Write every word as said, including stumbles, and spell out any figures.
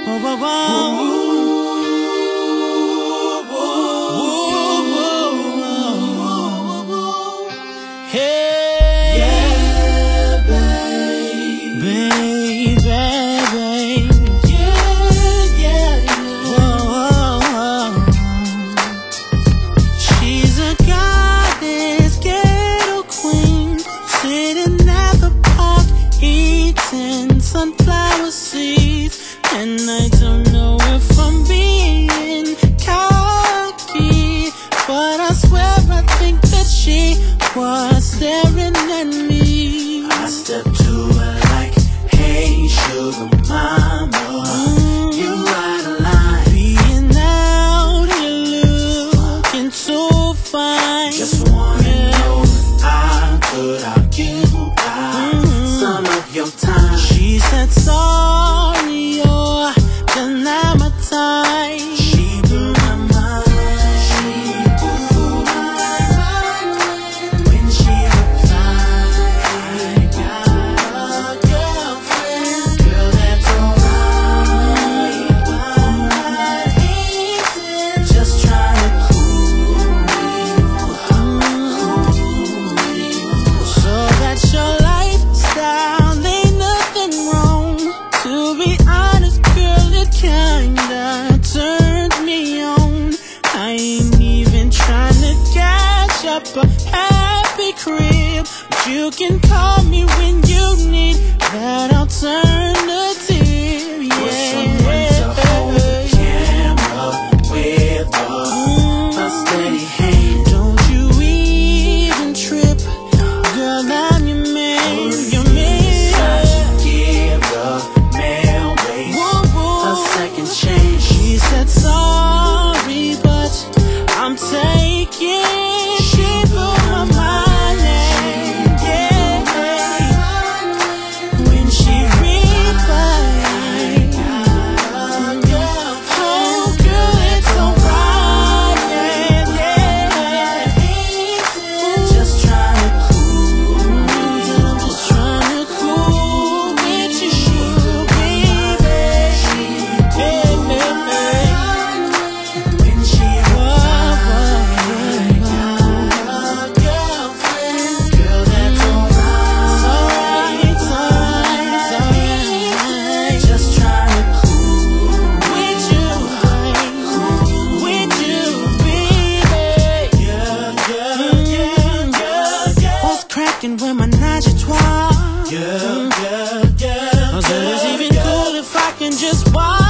Whoa, whoa, whoa. Hey, yeah, babe, baby, baby, yeah, yeah, yeah. Whoa, whoa, whoa. She's a goddess, ghetto queen, sitting at the park, eating sunflower seeds, and I don't know if I'm being cocky, but I swear I think that she was staring at me. I stepped to her like, hey, sugar mama, mm, you out of line, being out here looking so fine. Just wanna yeah. know if I could occupy mm-hmm. some of your time. She said sorry, you're dynamite. She blew my mind. She blew my mind when she replied, got a girlfriend. Girl, that's alright. I'm not easy, just trying to cool you, cool you. So that's your lifestyle, ain't nothing wrong. To be honest, girl, it kinda turns me on. I ain't even trying to catch up a happy crib, but you can call me when you need that alternative. Yeah. For someone to hold the camera with a, a steady hand. Don't you even trip, girl, I'm your man, your man. Give the mailways Whoa, whoa. a second chance. She said sorry, but I'm taking. She blew my mind, yeah. When she replied, oh girl, it's alright, yeah, yeah. Just trying to cool you. I'm just trying to cool with you, baby. Hey, baby. When she Whoa, got a girlfriend, girl, that's alright. it's alright, it's alright. Just trying to cool With you, with you, baby. yeah, yeah, yeah, yeah, yeah. What's cracking with my nage à trois? Yeah, yeah, yeah, I said it's yeah, even yeah. cool if I can just walk.